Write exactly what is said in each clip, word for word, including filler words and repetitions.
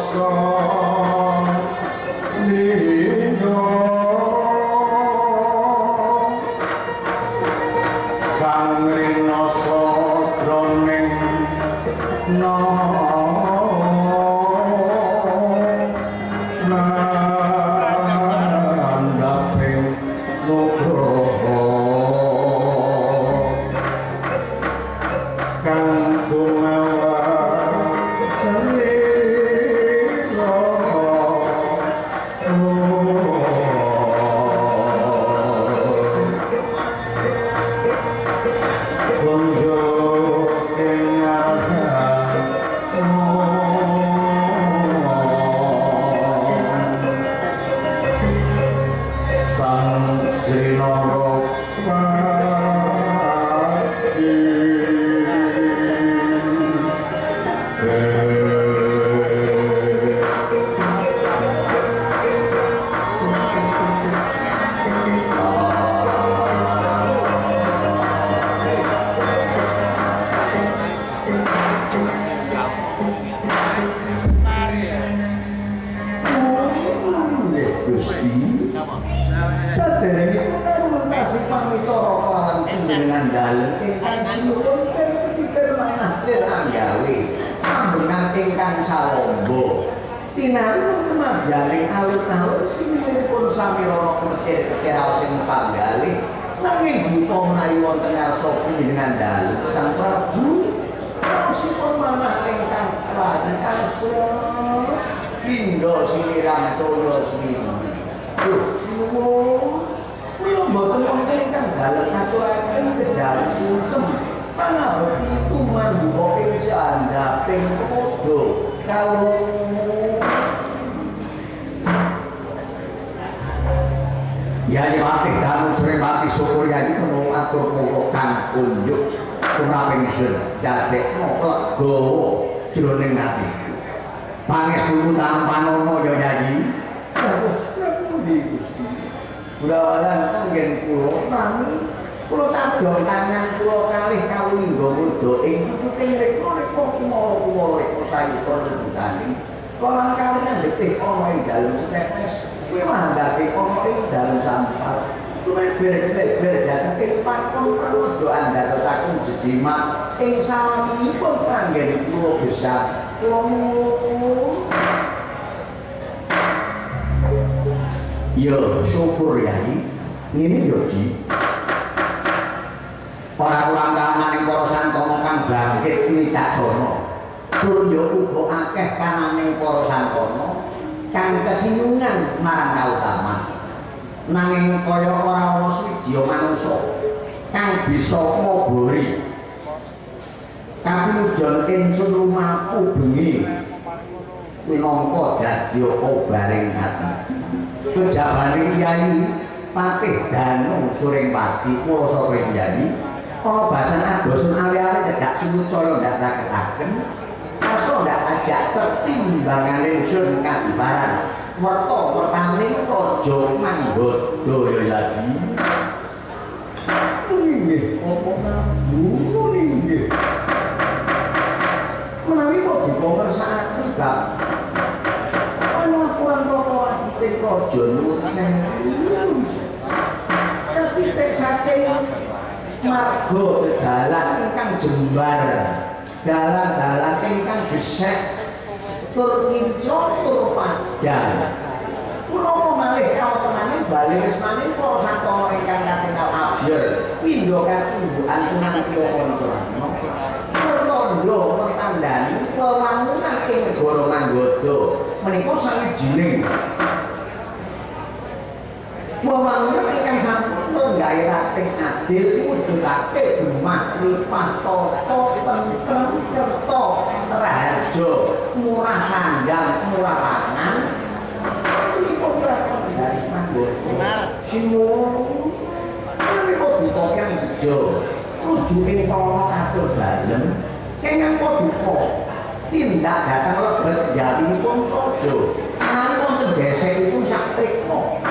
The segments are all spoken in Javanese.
Tindak datang lebet jari pun kojo. Nang wonten gesek itu sak trikmo.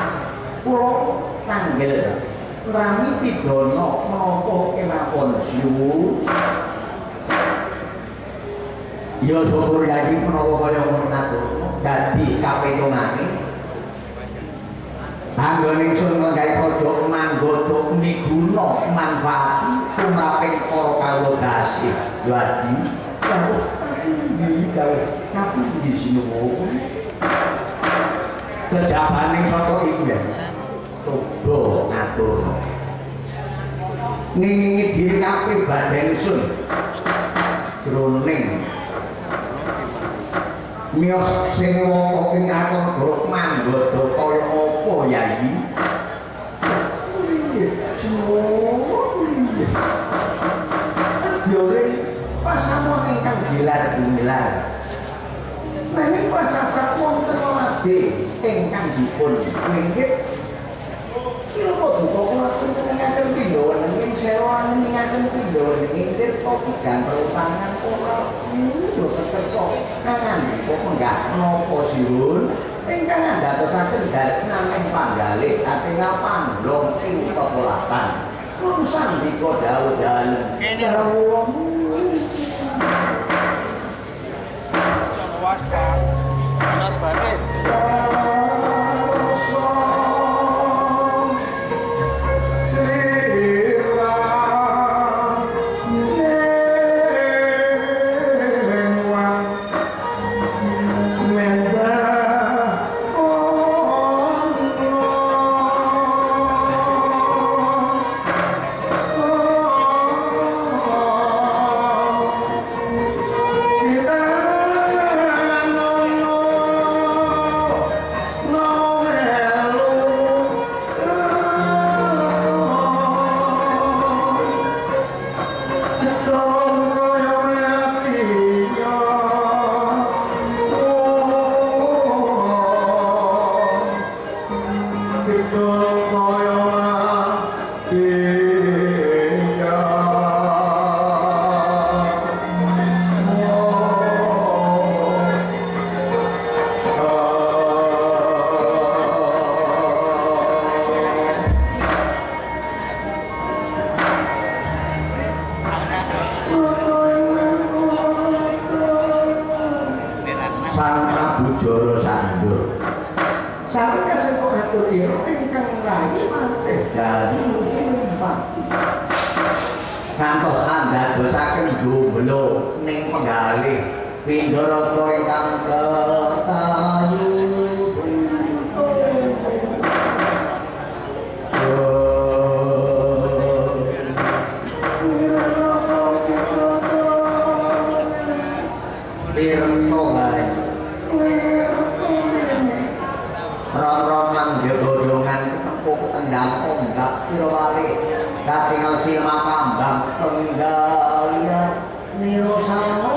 Kula tanggel rami pidana menapa kemawon siwu. ya syukur yayi menawa kaya ngono ngatur dadi kapitungane anggone ingsun nggawe pojok manggodhok miguna manfaat tumraping para kawedasi yo adi iki gawe tapi di sini kejabaning saka iku ya coba ngatur ngingi diri kabeh badan sun jroning miyos sing wong ing akon grok manggodo kaya apa ya iki yo re pasamu ingkang gilar-gilar nanging pasasat wonten wadhe ingkang dipun nginggit kira kok kok ngaten pindho nanging sewa ngaten pindho nginggit kok tigang perutangan ora lho keteso kangen kok enggak napa siun ingkang ndadosaken dalem panggalih ati ngapan lom ing pekolatan urusan diko dalu-dalu karo wong Mas Baris ngantos anda dosaken jomblo ning penggalih Pindharata ingkang ketayu Tirto bae ron-ron lan gedhodongan ketempuk tendang ombak kira wali katingal silma kambang penggalian nirosano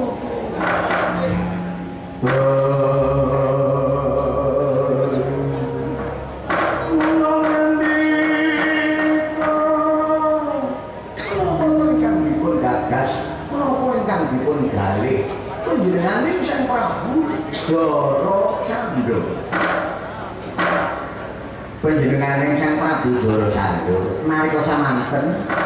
Panjenengan Sang Prabu Jarasandha. Panjenengan Sang Prabu Jarasandha nalika samanten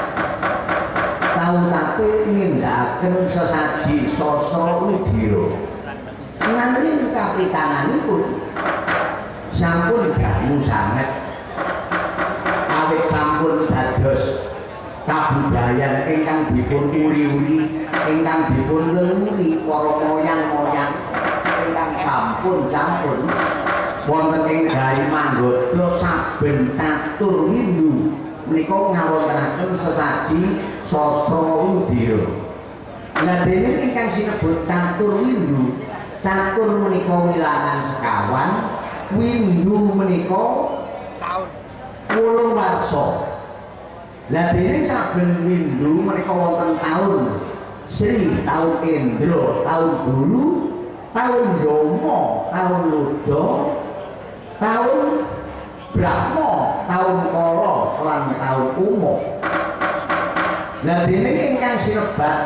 kawutate nindakaken sesaji sastra Widira. Nanging kapitananipun sampun dangu sanget awit sampun dados kabudayan ingkang dipun uri-uri ingkang dipun leluri para moyang-moyang ingkang sampun campur wonten ing Gari Manggoda saben catur Hindu menika ngawontenaken sesaji sastra Widira. Lah dene ingkang sinebut catur Hindu, catur menika wilangan sekawan, Windu menika setahun wolung warsa. Lah dene saben Windu menika wonten taun Sri, taun Indra, taun Guru, taun Yama, taun Luda, taun Brahma, taun Kala lan taun Uma. Lah dene ingkang sinebat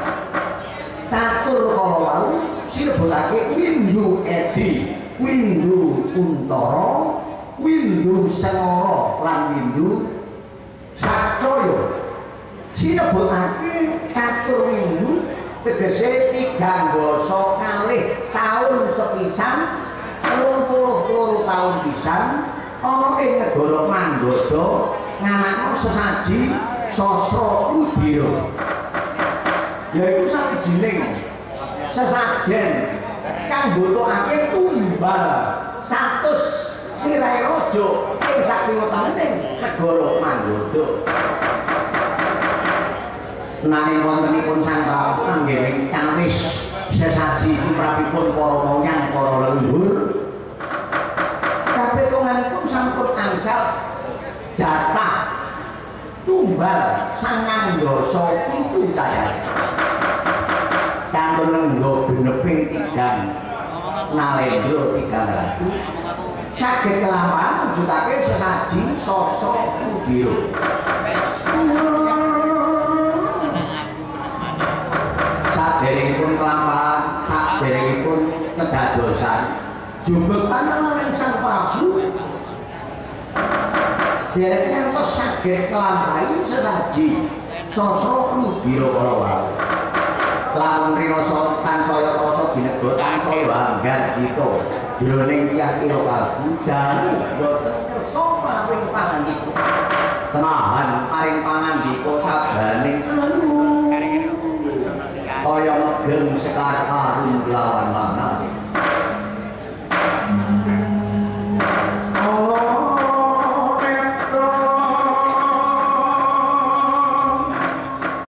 catur kala wau sinebutake Windu Edi, Windu Kuntara, Windu Sengara lan Windu Sacaya. Sinebutake catur Windu tegese tigang dasa kalih taun sepisan telung puluh loro taun pisan ana ing negara Manggada nganakno sesaji sastra udira yaiku sawijining sesajen kang mbutuhake tumbal satus sirai raja ing sakiwataning negara Manggada. Nanging wontenipun sang prabu anggening kamis sesaji putrapipun para moyang para leluhur kapetunganipun sampun angsal jatah tumbal sangang dasa pitu cahya kanggo nenggo geneping tigang nalendra tigang ratu saged kelampahan mujudake sesaji sasa udira. Saderengipun kelampahan saderengipun kedadosan jumbe panalane sang prabu derek ngantos saged kelampahi sesaji sasa udira kala wau. Lamun rinoso tansaya rasa bineka tansaya wanggar kita jroning tiyah kira kalbu dami boten